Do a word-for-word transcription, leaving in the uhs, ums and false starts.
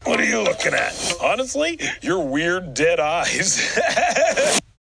What are you looking at? Honestly, your weird dead eyes.